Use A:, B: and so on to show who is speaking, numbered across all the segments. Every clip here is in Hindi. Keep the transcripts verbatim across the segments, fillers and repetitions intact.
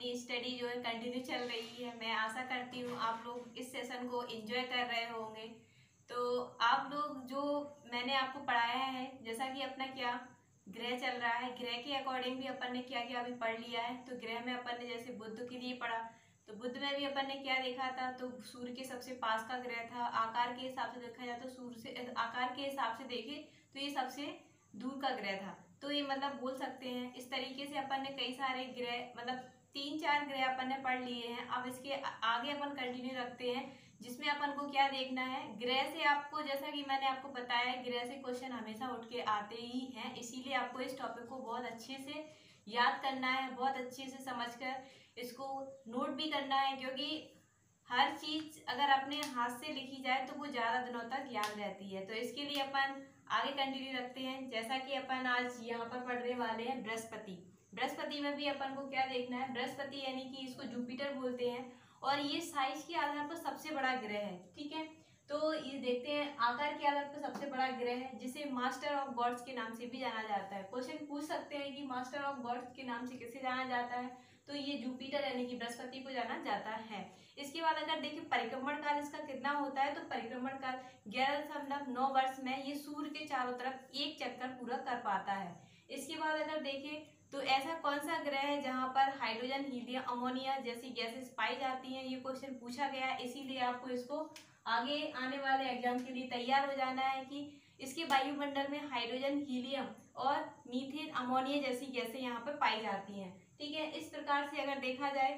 A: अपनी स्टडी जो है कंटिन्यू चल रही है। मैं आशा करती हूँ आप लोग इस सेशन को एंजॉय कर रहे होंगे। तो आप लोग जो मैंने आपको पढ़ाया है, जैसा कि अपना क्या ग्रह चल रहा है, ग्रह के अकॉर्डिंग भी अपन ने क्या क्या अभी पढ़ लिया है। तो ग्रह में अपन ने जैसे बुध के लिए पढ़ा, तो बुध में भी अपन ने क्या देखा था, तो सूर्य के सबसे पास का ग्रह था। आकार के हिसाब से देखा जाए तो सूर्य से आकार के हिसाब से देखे तो ये सबसे दूर का ग्रह था। तो ये मतलब बोल सकते हैं इस तरीके से अपन ने कई सारे ग्रह मतलब तीन चार ग्रह अपन ने पढ़ लिए हैं। अब इसके आगे अपन कंटिन्यू रखते हैं, जिसमें अपन को क्या देखना है। ग्रह से आपको, जैसा कि मैंने आपको बताया, ग्रह से क्वेश्चन हमेशा उठ के आते ही हैं, इसीलिए आपको इस टॉपिक को बहुत अच्छे से याद करना है, बहुत अच्छे से समझकर इसको नोट भी करना है, क्योंकि हर चीज अगर अपने हाथ से लिखी जाए तो वो ज्यादा दिनों तक याद रहती है। तो इसके लिए अपन आगे कंटिन्यू रखते हैं। जैसा कि अपन आज यहाँ पर पढ़ने वाले हैं बृहस्पति। बृहस्पति में भी अपन को क्या देखना है, बृहस्पति यानी कि इसको जुपिटर बोलते हैं और ये साइज के आधार पर सबसे बड़ा ग्रह है। ठीक है, तो ये देखते हैं आकार के आधार पर सबसे बड़ा ग्रह है, जिसे मास्टर ऑफ गॉड्स के नाम से भी जाना जाता है। क्वेश्चन पूछ सकते हैं कि मास्टर ऑफ गॉड्स के नाम से किसे जाना जाता है, तो ये जुपिटर यानी कि बृहस्पति को जाना जाता है। इसके बाद अगर देखिए परिक्रमण काल इसका कितना होता है, तो परिक्रमण काल ग्यारह दशमलव नौ वर्ष में ये सूर्य के चारों तरफ एक चक्कर पूरा कर पाता है। इसके बाद अगर देखें तो ऐसा कौन सा ग्रह है जहां पर हाइड्रोजन, हीलियम, अमोनिया जैसी गैसेस पाई जाती हैं, ये क्वेश्चन पूछा गया है। इसीलिए आपको इसको आगे आने वाले एग्जाम के लिए तैयार हो जाना है कि इसके वायुमंडल में हाइड्रोजन, हीलियम और मीथेन, अमोनिया जैसी गैसें यहाँ पर पाई जाती हैं। ठीक है, इस प्रकार से अगर देखा जाए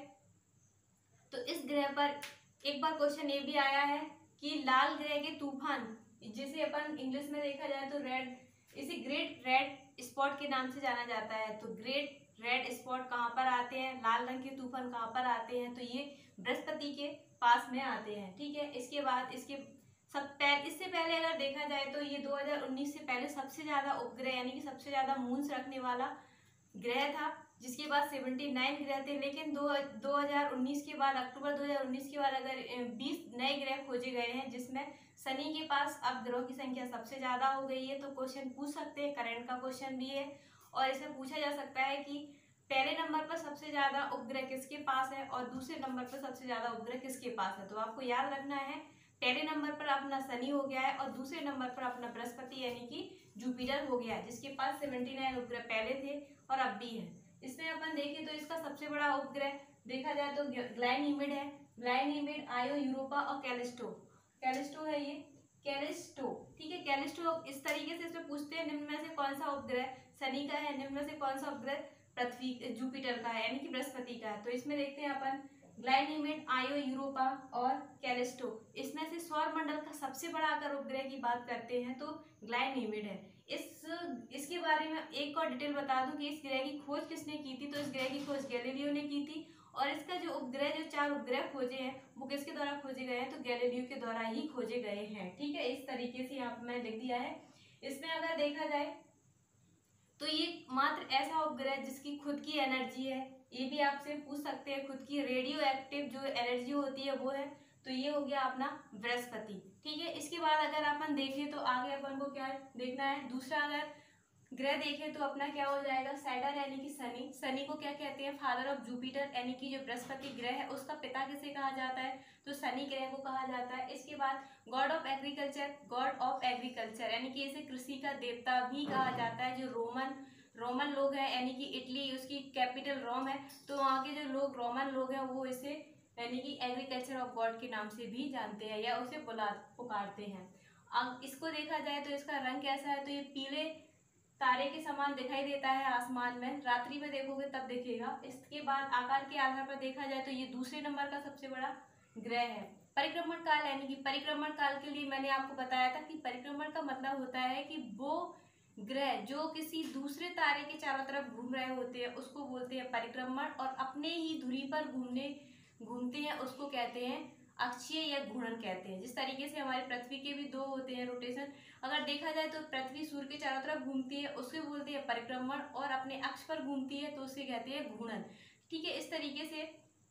A: तो इस ग्रह पर एक बार क्वेश्चन ये भी आया है कि लाल ग्रह के तूफान, जिसे अपन इंग्लिश में देखा जाए तो रेड, इसे ग्रेट रेड स्पॉट के नाम से जाना जाता है। तो ग्रेट रेड स्पॉट कहाँ पर आते हैं, लाल रंग के तूफान कहाँ पर आते हैं, तो ये बृहस्पति के पास में आते हैं। ठीक है, इसके बाद इसके सब पहले इससे पहले अगर देखा जाए तो ये दो हज़ार उन्नीस से पहले सबसे ज्यादा उपग्रह यानी कि सबसे ज्यादा मून्स रखने वाला ग्रह था, जिसके बाद उन्यासी ग्रह थे। लेकिन दो दो हजार उन्नीस के बाद, अक्टूबर दो हजार उन्नीस के बाद अगर बीस नए ग्रह खोजे गए हैं, जिसमें शनि के पास अब ग्रहों की संख्या सबसे ज्यादा हो गई है। तो क्वेश्चन पूछ सकते हैं, करंट का क्वेश्चन भी है और इसमें पूछा जा सकता है कि पहले नंबर पर सबसे ज्यादा उपग्रह किसके पास है और दूसरे नंबर पर सबसे ज्यादा उपग्रह किसके पास है। तो आपको याद रखना है, पहले नंबर पर अपना शनि हो गया है और दूसरे नंबर पर अपना बृहस्पति यानी कि जुपिटर हो गया है, जिसके पास उन्यासी उपग्रह पहले थे और अब भी है। इसमें अपन देखें तो इसका सबसे बड़ा उपग्रह देखा जाए तो ग्लाइनीमिड है। ग्लाइनीमिड, आयो, यूरोपा और कैलिस्टो कैलिस्टो है ये कैलिस्टो। ठीक है, कैलिस्टो इस तरीके से इसमें पूछते हैं निम्न में से कौन सा उपग्रह शनि का है, निम्न में से कौन सा उपग्रह पृथ्वी जुपिटर का है यानी कि बृहस्पति का है। तो इसमें देखते हैं अपन ग्लाइनीमिड, आयो, यूरोपा और कैलिस्टो। इसमें से सौर मंडल का सबसे बड़ा अगर उपग्रह की बात करते हैं तो ग्लाइनीमिड है। इस इसके बारे में एक और डिटेल बता दूं कि इस ग्रह की खोज किसने की थी, तो इस ग्रह की खोज गैलीलियो ने की थी और इसका जो उपग्रह जो चार उपग्रह खोजे हैं वो किसके द्वारा खोजे गए हैं, तो गैलीलियो के द्वारा ही खोजे गए हैं। ठीक है, इस तरीके से यहाँ पर मैंने लिख दिया है। इसमें अगर देखा जाए तो ये मात्र ऐसा उपग्रह जिसकी खुद की एनर्जी है, ये भी आपसे पूछ सकते हैं, खुद की रेडियो एक्टिव जो एनर्जी होती है वो है, तो ये हो गया अपना बृहस्पति। ठीक है, इसके बाद अगर अपन देखें तो आगे अपन को क्या देखना है, दूसरा अगर ग्रह देखें तो अपना क्या हो जाएगा, सैटर्न यानी कि शनि। शनि को क्या कहते हैं, फादर ऑफ जुपिटर, यानी कि जो बृहस्पति ग्रह है उसका पिता किसे कहा जाता है, तो शनि ग्रह को कहा जाता है। इसके बाद god of agriculture, god of agriculture यानी कि इसे कृषि का देवता भी कहा जाता है। जो रोमन रोमन लोग हैं यानी कि इटली, उसकी कैपिटल रोम है, तो वहाँ के जो लोग रोमन लोग हैं वो इसे यानी कि एग्रीकल्चर ऑफ गॉड के नाम से भी जानते हैं या उसे बुला पुकारते हैं। अब इसको देखा जाए तो इसका रंग कैसा है, तो ये पीले तारे के समान दिखाई देता है आसमान में, रात्रि में देखोगे तब दिखेगा। इसके बाद आकार के आधार पर देखा जाए तो ये दूसरे नंबर का सबसे बड़ा ग्रह है। परिक्रमण काल यानी कि परिक्रमण काल के लिए मैंने आपको बताया था कि परिक्रमण का मतलब होता है कि वो ग्रह जो किसी दूसरे तारे के चारों तरफ घूम रहे होते हैं उसको बोलते हैं परिक्रमण, और अपने ही धुरी पर घूमने घूमते हैं उसको कहते हैं अक्षीय या घूर्णन कहते हैं। जिस तरीके से हमारे पृथ्वी के भी दो होते हैं रोटेशन, अगर देखा जाए तो पृथ्वी सूर्य के चारों तरफ घूमती है उसको बोलते हैं परिक्रमण, और अपने अक्ष पर घूमती है तो उसे कहते हैं घूर्णन। ठीक है, इस तरीके से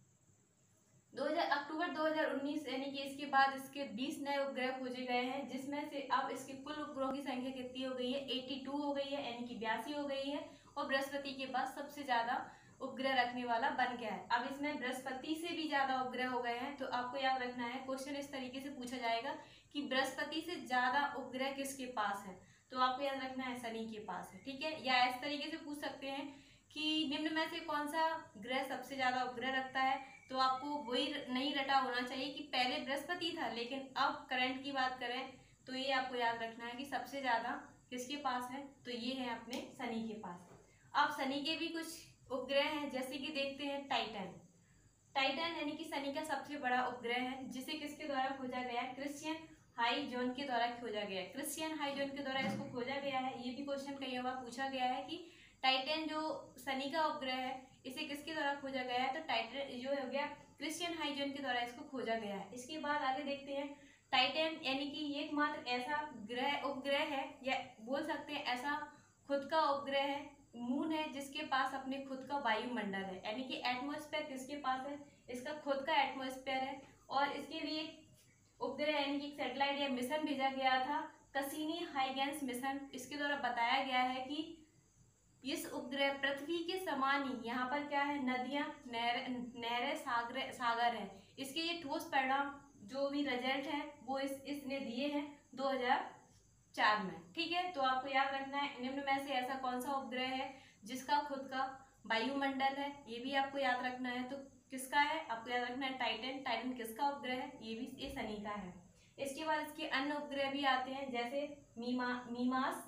A: दो हज़ार अक्टूबर दो हज़ार उन्नीस यानी कि इसके बाद इसके बीस नए उपग्रह खोजे गए हैं, जिसमें से अब इसके कुल उपग्रहों की संख्या कितनी हो गई है, बयासी हो गई है यानी कि बयासी हो गई है। और बृहस्पति के बाद सबसे ज्यादा उपग्रह रखने वाला बन गया है। अब इसमें बृहस्पति से भी ज्यादा उपग्रह हो गए हैं। तो आपको याद रखना है, क्वेश्चन इस तरीके से पूछा जाएगा कि बृहस्पति से ज्यादा उपग्रह किसके पास है, तो आपको याद रखना है शनि के पास है, ठीक है। या इस तरीके से पूछ सकते हैं कि निम्न में से कौन सा ग्रह सबसे ज्यादा उपग्रह रखता है, तो आपको वही नहीं रटा होना चाहिए कि पहले बृहस्पति था लेकिन अब करंट की बात करें तो ये आपको याद रखना है कि सबसे ज्यादा किसके पास है, तो ये है अपने शनि के पास। अब शनि के भी कुछ उपग्रह हैं, जैसे कि देखते हैं टाइटन। टाइटन यानी कि शनि का सबसे बड़ा उपग्रह है, जिसे किसके द्वारा खोजा गया है, क्रिश्चियन हाइजोन के द्वारा खोजा गया है। क्रिश्चियन हाइजोन के द्वारा इसको खोजा गया है। ये भी क्वेश्चन कई बार पूछा गया है कि टाइटन जो शनि का उपग्रह है इसे किसके द्वारा खोजा गया है, तो टाइटन जो हो गया क्रिश्चियन हाइजोन के द्वारा इसको खोजा गया है। इसके बाद आगे देखते हैं टाइटन यानी कि एकमात्र ऐसा ग्रह उपग्रह है, या बोल सकते हैं ऐसा खुद का उपग्रह है, मून है, जिसके पास अपने खुद का वायुमंडल है। यानी कि एटमॉस्फेयर किसके पास है, इसका खुद का एटमॉस्फेयर है। और इसके लिए उपग्रह यानी कि सैटेलाइट या मिशन भेजा गया था, कसीनी हाइगेंस मिशन। इसके द्वारा बताया गया है कि इस उपग्रह पृथ्वी के समान ही यहाँ पर क्या है, नदियां, नहर नहरें, सागर सागर है। इसके ये ठोस परिणाम जो भी रिजल्ट है वो इस इसने दिए हैं दो हज़ार चार में, ठीक है। तो आपको याद रखना है निम्न में से ऐसा कौन सा उपग्रह है जिसका खुद का वायुमंडल है, ये भी आपको याद रखना है। तो किसका है, आपको याद रखना है टाइटन। टाइटन किसका उपग्रह है, ये भी ये शनि का है। इसके बाद इसके अन्य उपग्रह भी आते हैं, जैसे मीमा मीमास,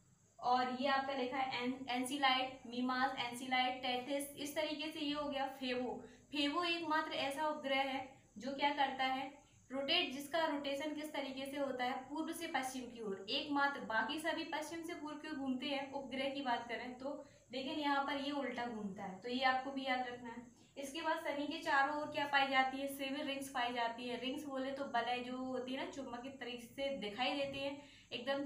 A: और ये आपका लिखा है एन, एनसीलाइट, मीमास, एनसीलाइट, टेथिस। इस तरीके से ये हो गया फेवो। फेवो एकमात्र ऐसा उपग्रह है जो क्या करता है, रोटेट, जिसका रोटेशन किस तरीके से होता है, पूर्व से पश्चिम की ओर। एकमात्र, बाकी सभी पश्चिम से पूर्व की ओर घूमते हैं उपग्रह की बात करें तो, लेकिन यहाँ पर ये उल्टा घूमता है, तो ये आपको भी याद रखना है। इसके बाद शनि के चारों ओर क्या पाई जाती है, सिल्वर रिंग्स पाई जाती है। रिंग्स बोले तो बलय जो होती है ना, चुम्बक की तरीके से दिखाई देते हैं, एकदम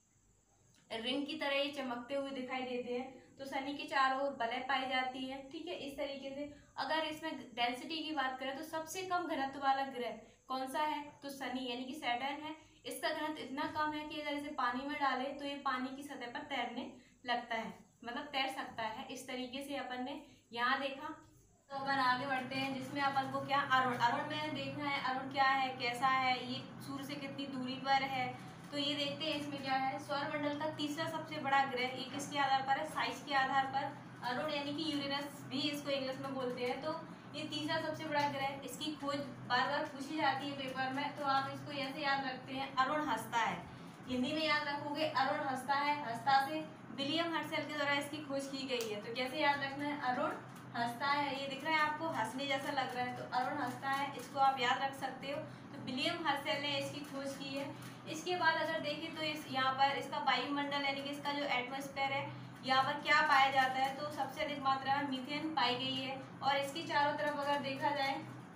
A: रिंग की तरह ये चमकते हुए दिखाई देते हैं। तो शनि के चारों ओर बलय पाई जाती है, ठीक है। इस तरीके से अगर इसमें डेंसिटी की बात करें तो सबसे कम घनत्व वाला ग्रह कौन सा है, तो शनि यानी कि सैटर्न है। इसका घनत्व इतना कम है कि अगर इसे पानी में डाले तो ये पानी की सतह पर तैरने लगता है, मतलब तैर सकता है। इस तरीके से अपन ने यहाँ देखा। तो अपन आगे बढ़ते हैं, जिसमें अपन को क्या अरुण अरुण में देखना है, अरुण क्या है, कैसा है, ये सूर्य से कितनी दूरी पर है। तो ये देखते हैं इसमें क्या है, सौरमंडल का तीसरा सबसे बड़ा ग्रह, ये किसके आधार पर है, साइज के आधार पर अरुण यानी कि यूरेनस भी इसको इंग्लिश में बोलते हैं। तो ये तीसरा सबसे बड़ा ग्रह, इसकी खोज बार बार पूछी जाती है पेपर में, तो आप इसको ऐसे याद रखते हैं, अरुण हंसता है। हिंदी में याद रखोगे अरुण हंसता है, हंसता से विलियम हर्शल के द्वारा इसकी खोज की गई है। तो कैसे याद रखना है, अरुण हंसता है। ये दिख रहा है आपको, हंसने जैसा लग रहा है, तो अरुण हंसता है, इसको आप याद रख सकते हो। तो विलियम हर्शल ने इसकी खोज की है। इसके बाद अगर देखें तो इस यहाँ पर इसका वायुमंडल यानी कि इसका जो एटमॉस्फेयर है, यहाँ पर क्या पाया जाता है, तो सबसे अधिक मात्रा में मीथेन पाई गई है। और इसकी चारों तरफ अगर देखा जाए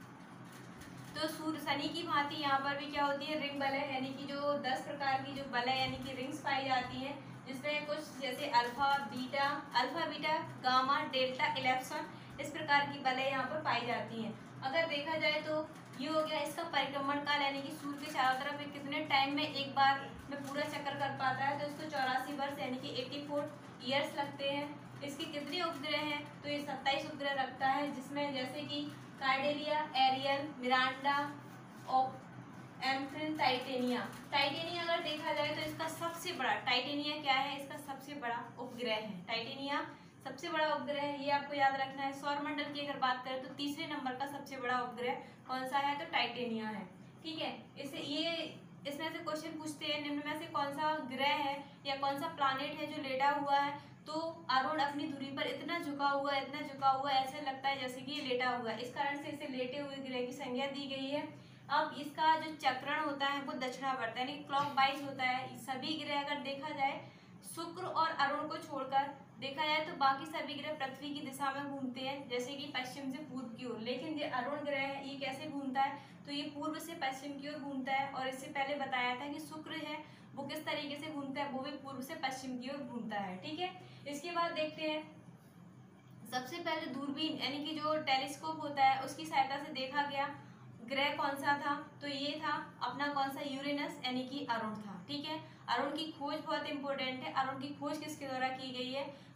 A: तो सूर्य शनि की भांति यहाँ पर भी क्या होती है, रिंग बलय, यानी कि जो दस प्रकार की जो बलय यानी कि रिंग्स पाई जाती है, जिसमें कुछ जैसे alpha beta alpha beta gamma delta epsilon, इस प्रकार की बलय यहाँ पर पाई जाती हैं। अगर देखा जाए तो ये हो गया इसका परिक्रमण काल, यानी कि सूर्य के चारों तरफ में कितने टाइम में एक बार में पूरा चक्कर कर पाता है, तो इसको चौरासी वर्ष यानी कि चौरासी ईयर्स लगते हैं। इसके कितने उपग्रह हैं, तो ये सत्ताईस उपग्रह रखता है, जिसमें जैसे कि कार्डेलिया, एरियल, मिरांडा, एम्फ्रिन, टाइटेनिया। टाइटेनिया अगर देखा जाए तो इसका सबसे बड़ा, टाइटेनिया क्या है, इसका सबसे बड़ा उपग्रह है। टाइटेनिया सबसे बड़ा उपग्रह है, ये आपको याद रखना है। सौरमंडल की अगर बात करें तो तीसरे नंबर का सबसे बड़ा उपग्रह कौन सा है, तो टाइटेनिया है, ठीक है। इसे ये इसमें से क्वेश्चन पूछते हैं, निम्न में से कौन सा ग्रह है या कौन सा प्लानेट है जो लेटा हुआ है, तो अरुण अपनी दूरी पर इतना झुका हुआ है, इतना झुका हुआ है, ऐसे लगता है जैसे कि ये लेटा हुआ है। इस कारण से इसे लेटे हुए ग्रह की संज्ञा दी गई है। अब इसका जो चक्रण होता है वो दक्षिणावर्त यानी क्लॉक वाइज होता है। सभी ग्रह अगर देखा जाए, शुक्र और अरुण को छोड़कर देखा जाए तो बाकी सभी ग्रह पृथ्वी की दिशा में घूमते हैं, जैसे कि पश्चिम से पूर्व की ओर। लेकिन जो अरुण ग्रह है ये कैसे घूमता है, तो ये पूर्व से पश्चिम की ओर घूमता है। और इससे पहले बताया था कि शुक्र है वो किस तरीके से घूमता है, वो भी पूर्व से पश्चिम की ओर घूमता है, ठीक है। इसके बाद देखते हैं, सबसे पहले दूरबीन यानी कि जो टेलीस्कोप होता है उसकी सहायता से देखा गया ग्रह कौन सा था, तो ये था अपना कौन सा, यूरेनस यानी कि अरुण था, ठीक है। अरुण की खोज बहुत इंपॉर्टेंट है। अरुण की खोज किसके द्वारा की गई है,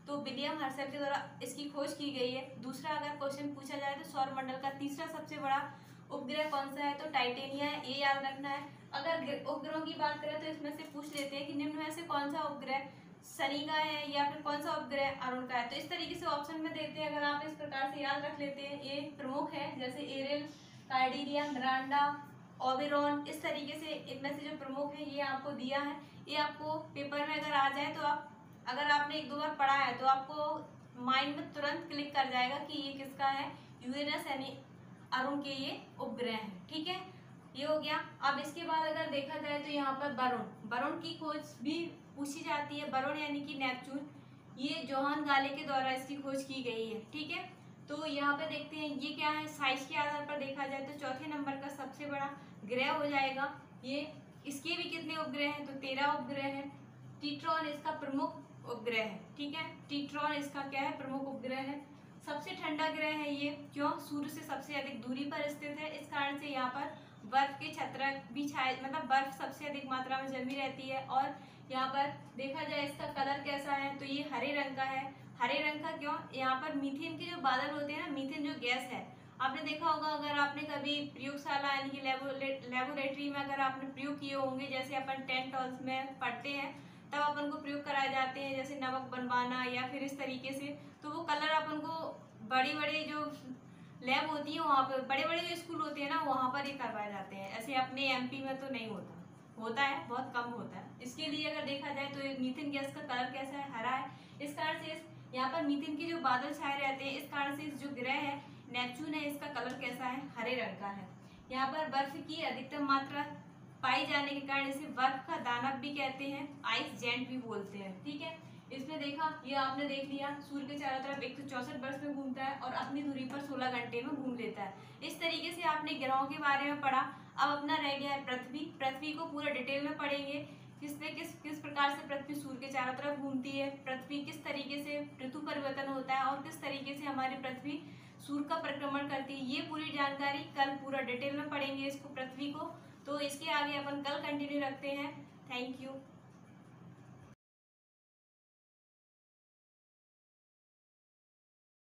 A: तो विलियम हर्शल के द्वारा इसकी खोज की गई है। दूसरा अगर क्वेश्चन पूछा जाए तो सौर मंडल का तीसरा सबसे बड़ा उपग्रह कौन सा है, तो टाइटेनिया है, ये याद रखना है। अगर उपग्रहों की बात करें तो इसमें से पूछ लेते हैं कि निम्न में से कौन सा उपग्रह शनि का है या फिर कौन सा उपग्रह अरुण का है। तो इस तरीके से ऑप्शन में देते हैं, अगर आप इस प्रकार से याद रख लेते हैं। ये प्रमुख है, जैसे एरियल, कार्डिलिया, मिरांडा, ओबेरॉन, इस तरीके से इनमें से जो प्रमुख है ये आपको दिया है। ये आपको पेपर में अगर आ जाए तो आप, अगर आपने एक दो बार पढ़ा है तो आपको माइंड में तुरंत क्लिक कर जाएगा कि ये किसका है, यूरेनस यानी अरुण के ये उपग्रह है। ठीक है, ये हो गया। अब इसके बाद अगर देखा जाए तो यहाँ पर वरुण, वरुण की खोज भी पूछी जाती है। वरुण यानी कि नेपच्यून, ये जोहान गाले के द्वारा इसकी खोज की गई है। ठीक है, तो यहाँ पे देखते हैं ये क्या है। साइज के आधार पर देखा जाए तो चौथे नंबर का सबसे बड़ा ग्रह हो जाएगा ये। इसके भी कितने उपग्रह हैं, तो तेरह उपग्रह है। टीट्रॉन इसका प्रमुख उपग्रह है। ठीक है, टीट्रॉन इसका क्या है, प्रमुख उपग्रह है। सबसे ठंडा ग्रह है ये, क्यों, सूर्य से सबसे अधिक दूरी पर स्थित है, इस कारण से यहाँ पर बर्फ के छत्र भी छाए, मतलब बर्फ सबसे अधिक मात्रा में जमी रहती है। और यहाँ पर देखा जाए इसका कलर कैसा है, तो ये हरे रंग का है। हरे रंग का क्यों, यहाँ पर मीथेन के जो बादल होते हैं ना, मीथेन जो गैस है, आपने देखा होगा, अगर आपने कभी प्रयोगशाला यानी कि लेबोरेटरी में अगर आपने प्रयोग किए होंगे, जैसे अपन टेंथ ट्वेल्थ में पढ़ते हैं तब अपन को प्रयोग कराए जाते हैं, जैसे नमक बनवाना या फिर इस तरीके से, तो वो कलर अपन को बड़ी बड़ी जो लैब होती है वहाँ पर, बड़े बड़े जो स्कूल होते हैं ना वहाँ पर ये करवाए जाते हैं। ऐसे अपने एमपी में तो नहीं होता, होता है बहुत कम होता है। इसके लिए अगर देखा जाए तो मीथेन गैस का कलर कैसा है, हरा है। इस कारण से यहाँ पर मीथेन के जो बादल छाए रहते हैं, इस कारण से जो ग्रह है नेपच्यून है, इसका कलर कैसा है, हरे रंग का है। यहाँ पर बर्फ की अधिकतम मात्रा पाई जाने के कारण इसे बर्फ का दानव भी कहते हैं, आइस जेंट भी बोलते हैं। ठीक है, इसमें देखा, ये आपने देख लिया, सूर्य के चारों तरफ एक सौ चौसठ वर्ष में घूमता है और अपनी दूरी पर सोलह घंटे में घूम लेता है। इस तरीके से आपने ग्रहों के बारे में पढ़ा। अब अपना रह गया है पृथ्वी। पृथ्वी को पूरा डिटेल में पढ़ेंगे, किसने किस किस प्रकार से पृथ्वी सूर्य के चारों तरफ घूमती है, पृथ्वी किस तरीके से ऋतु परिवर्तन होता है और किस तरीके से हमारी पृथ्वी सूर्य का परिक्रमण करती है। ये पूरी जानकारी कल पूरा डिटेल में पढ़ेंगे इसको, पृथ्वी को। तो इसके आगे अपन कल कंटिन्यू रखते हैं। Thank you.